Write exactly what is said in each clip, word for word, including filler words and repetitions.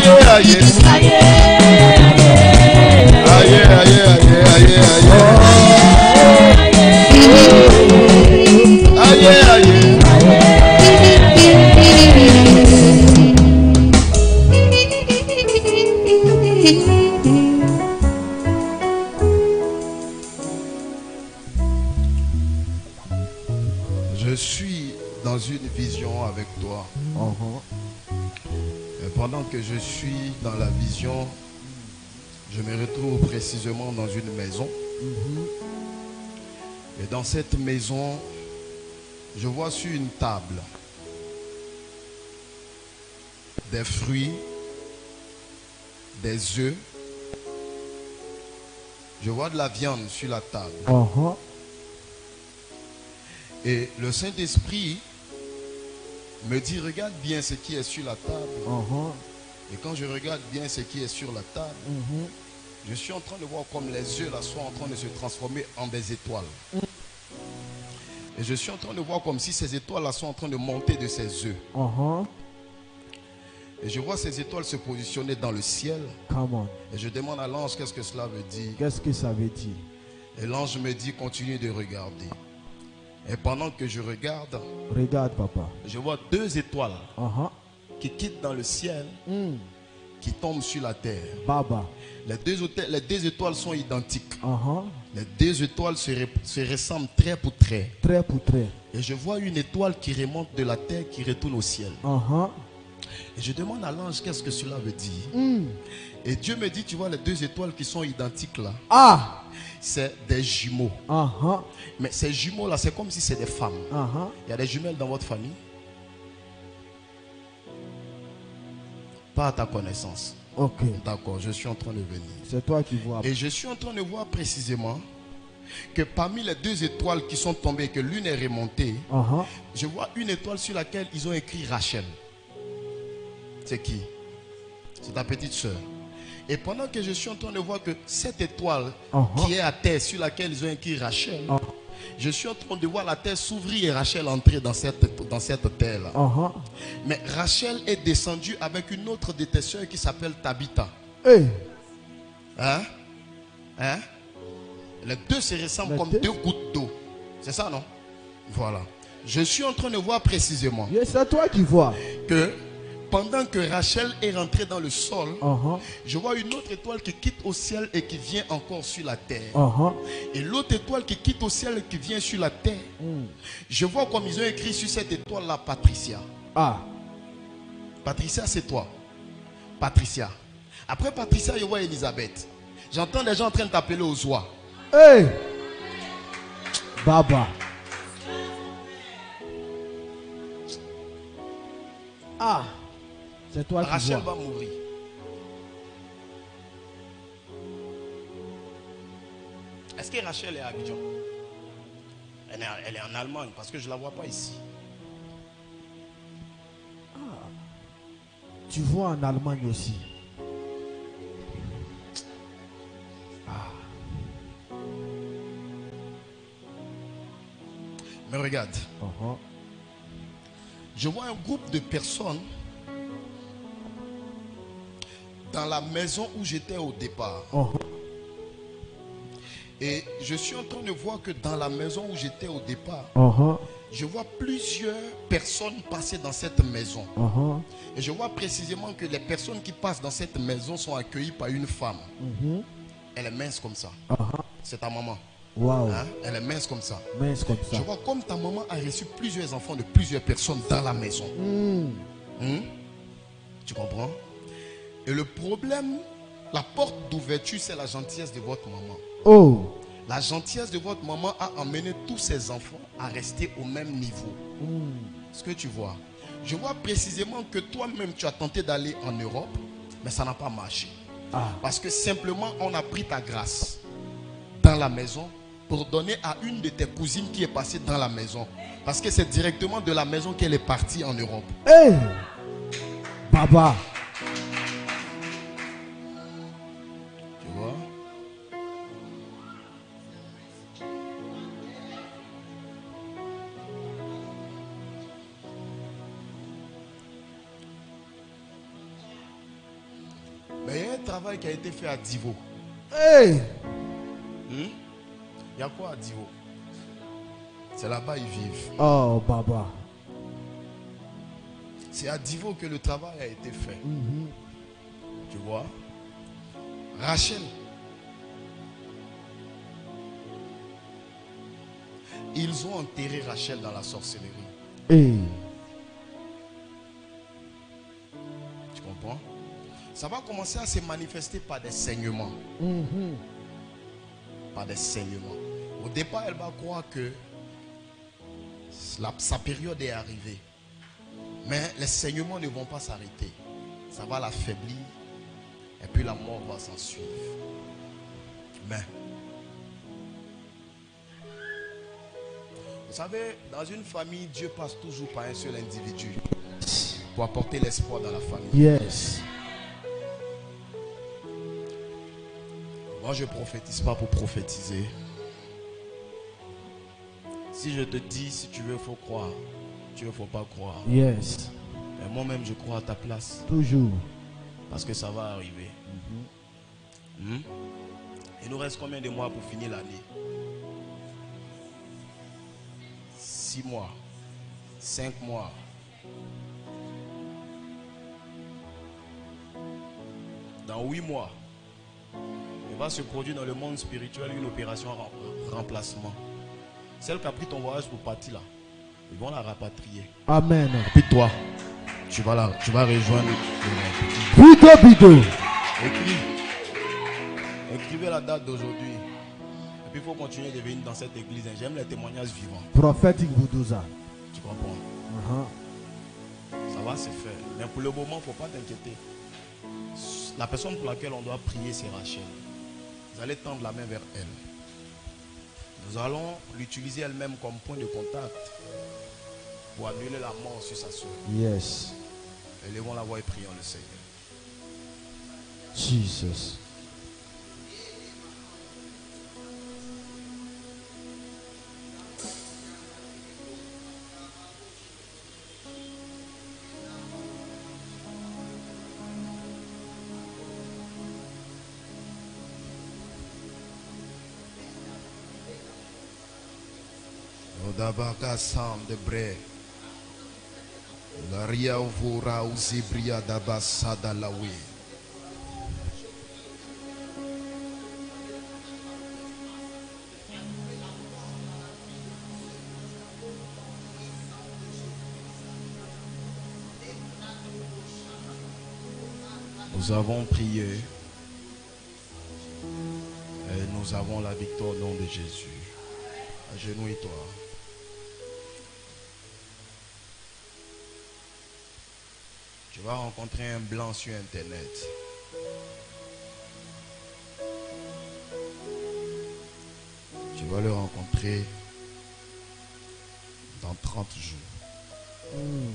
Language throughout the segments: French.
aïe. Aïe, aïe, aïe, aïe, aïe. Aïe, aïe. Je suis dans une vision avec toi. Uh-huh. Et pendant que je suis dans la vision, je me retrouve précisément dans une maison. Mm-hmm. Et dans cette maison, je vois sur une table des fruits, des œufs. Je vois de la viande sur la table. Uh-huh. Et le Saint-Esprit me dit, regarde bien ce qui est sur la table. Uh-huh. Et quand je regarde bien ce qui est sur la table, Mm-hmm. je suis en train de voir comme les œufs là sont en train de se transformer en des étoiles. Mm. Et je suis en train de voir comme si ces étoiles là sont en train de monter de ces œufs. Uh-huh. Et je vois ces étoiles se positionner dans le ciel. Come on. Et je demande à l'ange qu'est-ce que cela veut dire. Qu'est-ce que ça veut dire? Et l'ange me dit continue de regarder. Et pendant que je regarde, Regarde, papa. je vois deux étoiles Uh-huh. qui quittent dans le ciel, Mm. qui tombent sur la terre. Baba. Les deux, hôtels- les deux étoiles sont identiques. Uh-huh. Les deux étoiles se, re- se ressemblent trait pour trait. Très pour très. Et je vois une étoile qui remonte de la terre, qui retourne au ciel. Uh-huh. Et je demande à l'ange qu'est-ce que cela veut dire. Mm. Et Dieu me dit, tu vois les deux étoiles qui sont identiques là, Ah. c'est des jumeaux. Uh-huh. Mais ces jumeaux là, c'est comme si c'est des femmes. Uh-huh. Il y a des jumelles dans votre famille? Pas à ta connaissance. Ok. D'accord, je suis en train de venir. C'est toi qui vois. Et je suis en train de voir précisément que parmi les deux étoiles qui sont tombées, que l'une est remontée, Uh-huh. je vois une étoile sur laquelle ils ont écrit Rachel. C'est qui? C'est ta petite soeur. Et pendant que je suis en train de voir que cette étoile Uh-huh. qui est à terre, sur laquelle ils ont écrit Rachel, Uh-huh. je suis en train de voir la terre s'ouvrir et Rachel entrer dans cette, dans cette terre-là. Uh-huh. Mais Rachel est descendue avec une autre de tes soeurs qui s'appelle Tabitha. Hey. Hein? Hein? Les deux se ressemblent Les comme deux. deux gouttes d'eau. C'est ça, non? Voilà. Je suis en train de voir précisément Yeah, c'est toi qui vois. que pendant que Rachel est rentrée dans le sol, Uh-huh. je vois une autre étoile qui quitte au ciel et qui vient encore sur la terre. Uh-huh. Et l'autre étoile qui quitte au ciel et qui vient sur la terre, Mm. je vois comme ils ont écrit sur cette étoile-là, Patricia. Ah. Patricia, c'est toi. Patricia. Après Patricia, je vois Elisabeth. J'entends des gens en train de t'appeler aux oies. Hey. Baba. Ah. C'est toi qui Rachel vois. va mourir. Est-ce que Rachel est à Abidjan? Elle est, elle est en Allemagne parce que je ne la vois pas ici. Tu vois en Allemagne aussi. Mais regarde, Uh-huh. je vois un groupe de personnes dans la maison où j'étais au départ. Uh-huh. Et je suis en train de voir que dans la maison où j'étais au départ, Uh-huh. je vois plusieurs personnes passer dans cette maison. Uh-huh. Et je vois précisément que les personnes qui passent dans cette maison sont accueillies par une femme. Mhm. Elle est mince comme ça. Uh-huh. C'est ta maman. Wow. Hein? Elle est mince comme ça. Mince comme Je ça. vois comme ta maman a reçu plusieurs enfants de plusieurs personnes dans la maison. Mm. Hein? Tu comprends? Et le problème, la porte d'ouverture, c'est la gentillesse de votre maman. Oh. La gentillesse de votre maman a amené tous ses enfants à rester au même niveau. Mm. Ce que tu vois, je vois précisément que toi-même tu as tenté d'aller en Europe, mais ça n'a pas marché. Ah. Parce que simplement on a pris ta grâce dans la maison pour donner à une de tes cousines qui est passée dans la maison. Parce que c'est directement de la maison qu'elle est partie en Europe. Hey. Baba. Tu vois? travail qui a été fait à Divo. Hey! Hmm? Il y a quoi à Divo? C'est là-bas ils vivent. Oh, Baba. C'est à Divo que le travail a été fait. Mhm. Tu vois? Rachel. Ils ont enterré Rachel dans la sorcellerie. Hey! Tu comprends? Ça va commencer à se manifester par des saignements. Mhm. Par des saignements. Au départ, elle va croire que la- sa période est arrivée. Mais les saignements ne vont pas s'arrêter. Ça va l'affaiblir. Et puis la mort va s'en suivre. Mais, vous savez, dans une famille, Dieu passe toujours par un seul individu pour apporter l'espoir dans la famille. Yes. Moi, je ne prophétise pas pour prophétiser. Si je te dis, si tu veux, il faut croire. Tu ne faut pas croire. Yes. Mais moi-même, je crois à ta place. Toujours. Parce que ça va arriver. Hmm? Il nous reste combien de mois pour finir l'année? Six mois. Cinq mois. Dans huit mois, il va se produire dans le monde spirituel une opération rem- remplacement. Celle qui a pris ton voyage pour partir là, ils vont la rapatrier. Amen. Et puis toi, tu vas, la, tu vas rejoindre le Bido, bido. Écris. Écrivez la date d'aujourd'hui. Et puis il faut continuer de venir dans cette église. J'aime les témoignages vivants. Prophétique Boudouza. Tu comprends? Uh-huh. Ça va se faire. Mais pour le moment, il ne faut pas t'inquiéter. La personne pour laquelle on doit prier, c'est Rachel. Vous allez tendre la main vers elle. Nous allons l'utiliser elle-même comme point de contact pour annuler la mort sur sa soeur. Yes. Élevons la voix et prions le Seigneur. Jesus. Odabaka sam de bre. La ria uvura uzibria dabasada lawi. Nous avons prié et nous avons la victoire au nom de Jésus. Agenouille-toi. Tu vas rencontrer un blanc sur Internet. Tu vas le rencontrer dans trente jours. Mm.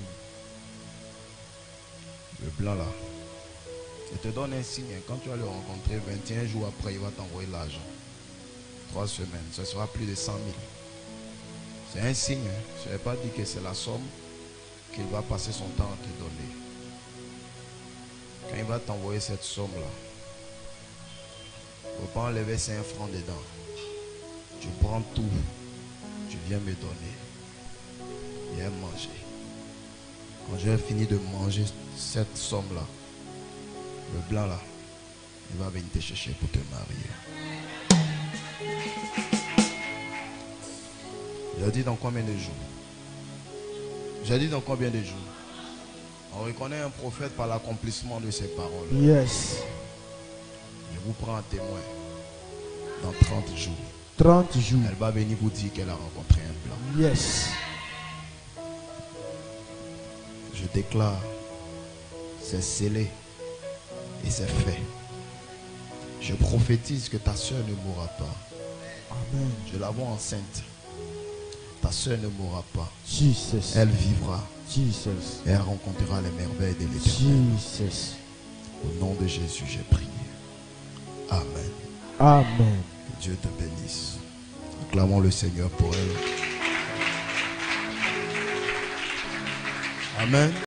Le blanc là. Je te donne un signe. Quand tu vas le rencontrer, vingt et un jours après, il va t'envoyer l'argent. Trois semaines, ce sera plus de cent mille. C'est un signe. Hein. Je n'ai pas dit que c'est la somme qu'il va passer son temps à te donner. Quand il va t'envoyer cette somme-là, il ne faut pas enlever cinq francs dedans. Tu prends tout. Tu viens me donner. Viens manger. Quand j'ai fini de manger cette somme-là, le blanc là, il va venir te chercher pour te marier. J'ai dit dans combien de jours? J'ai dit dans combien de jours? On reconnaît un prophète par l'accomplissement de ses paroles. Yes. Je vous prends en témoin. Dans trente jours, trente jours. elle va venir vous dire qu'elle a rencontré un blanc. Yes. Je déclare, c'est scellé et c'est fait. Je prophétise que ta soeur ne mourra pas. Amen. Je la vois enceinte. Ta soeur ne mourra pas. Jesus. Elle vivra. Jesus. Et elle rencontrera les merveilles de l'Éternel. Jesus. Au nom de Jésus, j'ai prié. Amen. Amen. Que Dieu te bénisse. Acclamons le Seigneur pour elle. Amen.